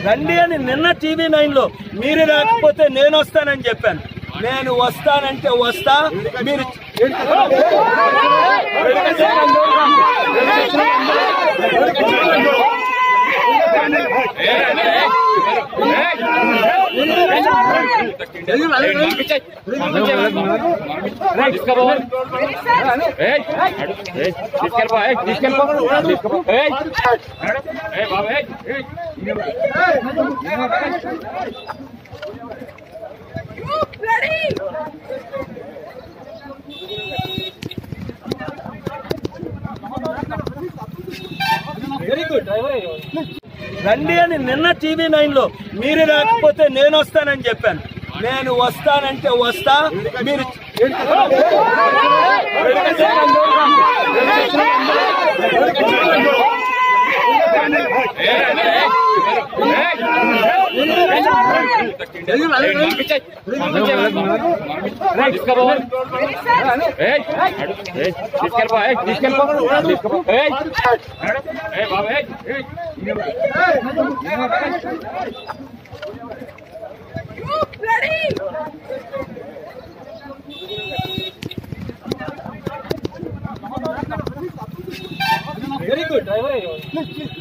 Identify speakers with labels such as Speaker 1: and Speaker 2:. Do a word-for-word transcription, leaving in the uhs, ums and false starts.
Speaker 1: రండి అని నిన్న టీవీ నైన్ లో మీరు రాకపోతే నేను వస్తానని చెప్పాను. నేను వస్తానంటే వస్తా. మీరు వెరీ గుడ్. రండి అని నిన్న టీవీ నైన్ లో మీరు రాకపోతే నేను వస్తానని చెప్పాను. నేను వస్తానంటే వస్తా. మీరు వెరీ గుడ్.